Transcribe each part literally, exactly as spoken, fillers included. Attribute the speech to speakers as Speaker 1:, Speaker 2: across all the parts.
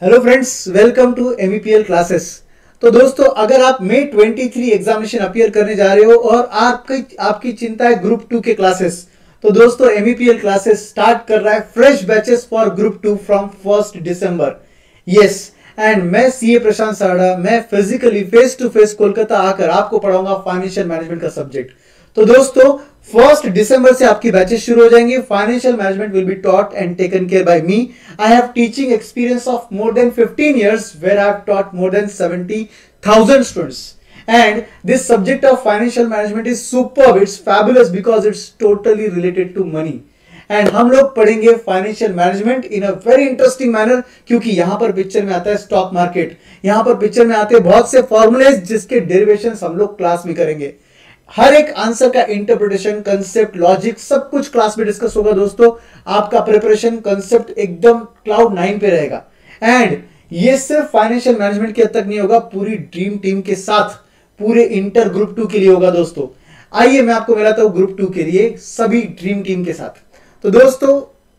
Speaker 1: Hello friends, welcome to MEPL classes. तो दोस्तों, अगर आप मई तेईस एग्जामिनेशन अपियर करने जा रहे हो और आपकी आपकी चिंता है ग्रुप टू के क्लासेस, तो दोस्तों एमईपीएल क्लासेस स्टार्ट कर रहा है fresh batches for group two from first December. Yes, and मैं सीए प्रशांत साड़ा, मैं physically face to face Kolkata आकर आपको पढ़ाऊंगा फाइनेंशियल मैनेजमेंट का सब्जेक्ट। तो दोस्तों फर्स्ट दिसंबर से आपकी बैचेस शुरू हो जाएंगे। Financial management will be taught and taken care by me. I have teaching experience of more than fifteen years where I have taught more than seventy thousand students, and this subject of financial management is superb. It's fabulous because it's totally related to money. And हम लोग पढ़ेंगे financial management in a very interesting manner, क्योंकि यहां पर picture में आता है stock market, यहां पर पिक्चर में आते हैं बहुत से फॉर्मूलेज जिसके डेरिवेशंस हम लोग क्लास में करेंगे। हर एक आंसर का इंटरप्रिटेशन, कंसेप्ट, लॉजिक सब कुछ क्लास में डिस्कस होगा। दोस्तों आपका प्रिपरेशन कंसेप्ट एकदम क्लाउड नाइन पे रहेगा। एंड ये सिर्फ फाइनेंशियल मैनेजमेंट के हद तक नहीं होगा, पूरी ड्रीम टीम के साथ पूरे इंटर ग्रुप टू के लिए होगा। दोस्तों आइए मैं आपको मिलाता हूं ग्रुप टू के लिए सभी ड्रीम टीम के साथ। तो दोस्तों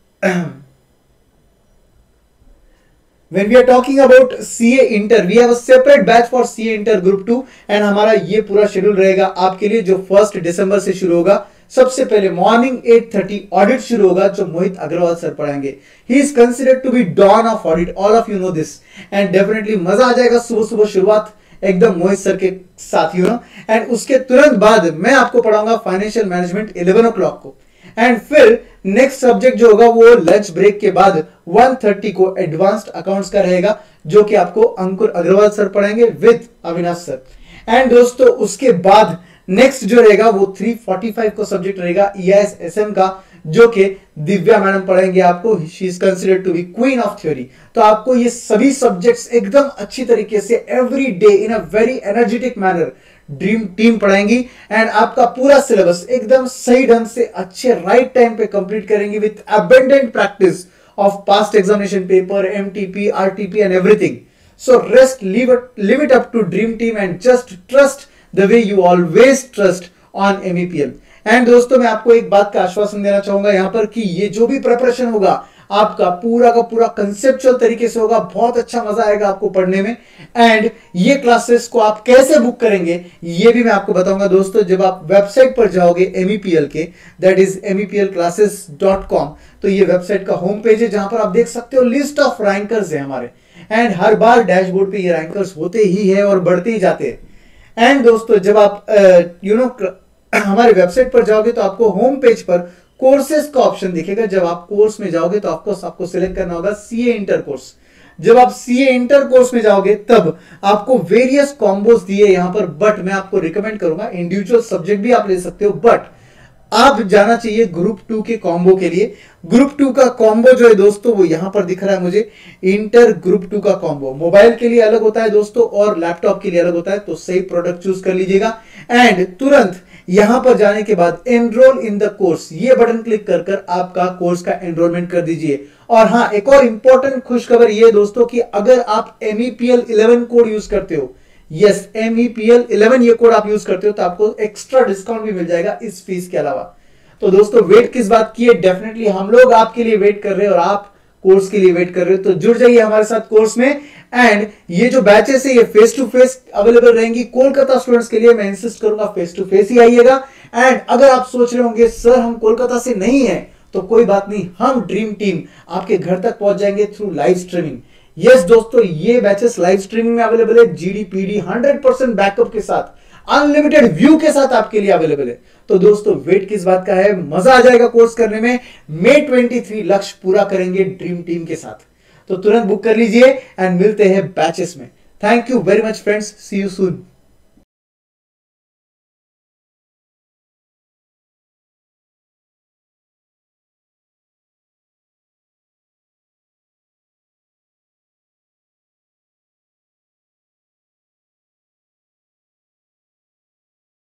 Speaker 1: when we are talking about C A Inter, we have a separate batch for C A Inter Group two, and हमारा ये पूरा शेड्यूल रहेगा आपके लिए जो फर्स्ट दिसंबर से शुरू होगा। सबसे पहले मॉर्निंग एट थर्टी ऑडिट शुरू होगा जो मोहित अग्रवाल सर पढ़ाएंगे। He is considered to be don of audit, all of you know this, and definitely मजा आ जाएगा सुबह सुबह शुरुआत एकदम मोहित सर के साथ, यू नो। एंड उसके तुरंत बाद मैं आपको पढ़ाऊंगा financial management eleven o'clock को। एंड फिर नेक्स्ट सब्जेक्ट जो होगा वो लंच ब्रेक के बाद वन थर्टी को एडवांस्ड अकाउंट्स का रहेगा जो कि आपको अंकुर अग्रवाल सर पढ़ाएंगे विद अविनाश सर। एंड दोस्तों उसके बाद नेक्स्ट जो रहेगा वो थ्री फोर्टी फाइव को सब्जेक्ट रहेगा E I S S M का, जो कि दिव्या मैडम पढ़ाएंगे आपको। She is considered to be queen of theory. तो आपको ये सभी सब्जेक्ट्स एकदम अच्छी तरीके से every day in a very energetic manner dream team पढ़ाएंगी। एंड आपका पूरा सिलेबस एकदम सही ढंग से अच्छे राइट टाइम पे कंप्लीट करेंगे with abundant practice of past examination paper, MTP, RTP and everything. So rest leave it leave it up to dream team and just trust the way you always trust on MEPL. And दोस्तों मैं आपको एक बात का आश्वासन देना चाहूंगा यहां पर कि ये जो भी प्रिपरेशन होगा आपका पूरा का पूरा कंसेप्चुअल तरीके से होगा। बहुत अच्छा मजा आएगा आपको पढ़ने में। एंड ये क्लासेस को आप कैसे बुक करेंगे ये भी मैं आपको बताऊंगा। दोस्तों जब आप वेबसाइट पर जाओगे एमईपीएल के, that is M E P L classes dot com, तो ये वेबसाइट का होम पेज है जहां पर आप देख सकते हो लिस्ट ऑफ रैंकर्स है हमारे। एंड हर बार डैशबोर्ड पे ये रैंकर्स होते ही है और बढ़ते ही जाते हैं। एंड दोस्तों जब आप यू नो हमारे वेबसाइट पर जाओगे तो आपको होम पेज पर कोर्सेज का ऑप्शन दिखेगा। जब आप कोर्स में जाओगे तो आपको आपको सिलेक्ट करना होगा सीए इंटर कोर्स। जब आप सीए इंटर कोर्स में जाओगे तब आपको वेरियस कॉम्बोज दिए यहां पर, बट मैं आपको रिकमेंड करूंगा इंडिविजुअल सब्जेक्ट भी आप ले सकते हो, बट आप जाना चाहिए ग्रुप टू के कॉम्बो के लिए। ग्रुप टू का कॉम्बो जो है दोस्तों वो यहां पर दिख रहा है मुझे, इंटर ग्रुप टू का कॉम्बो। मोबाइल के लिए अलग होता है दोस्तों और लैपटॉप के लिए अलग होता है, तो सही प्रोडक्ट चूज कर लीजिएगा। एंड तुरंत यहां पर जाने के बाद एनरोल इन द कोर्स ये बटन क्लिक कर कर आपका कोर्स का एनरोलमेंट कर दीजिए। और हाँ, एक और इंपॉर्टेंट खुशखबर ये दोस्तों कि अगर आप एमईपीएल इलेवन कोड यूज करते हो, यस एमईपीएल इलेवन ये कोड आप यूज करते हो, तो आपको एक्स्ट्रा डिस्काउंट भी मिल जाएगा इस फीस के अलावा। तो दोस्तों वेट किस बात की है, डेफिनेटली हम लोग आपके लिए वेट कर रहे हैं और आप कोर्स के लिए वेट कर रहे हो। तो जुड़ जाइए हमारे साथ कोर्स में। एंड ये जो बैचेस है ये फेस टू फेस अवेलेबल रहेंगी कोलकाता स्टूडेंट्स के लिए। मैं इंसिस्ट करूंगा फेस टू फेस ही आइएगा। एंड अगर आप सोच रहे होंगे सर हम कोलकाता से नहीं है, तो कोई बात नहीं, हम ड्रीम टीम आपके घर तक पहुंच जाएंगे थ्रू लाइव स्ट्रीमिंग। यस दोस्तों ये बैचेस लाइव स्ट्रीमिंग में अवेलेबल है, GD PD hundred percent backup के साथ, अनलिमिटेड व्यू के साथ आपके लिए अवेलेबल है। तो दोस्तों वेट किस बात का है, मजा आ जाएगा कोर्स करने में। मई तेईस लक्ष्य पूरा करेंगे ड्रीम टीम के साथ। तो तुरंत बुक कर लीजिए एंड मिलते हैं बैचेस में। Thank you very much friends, see you soon.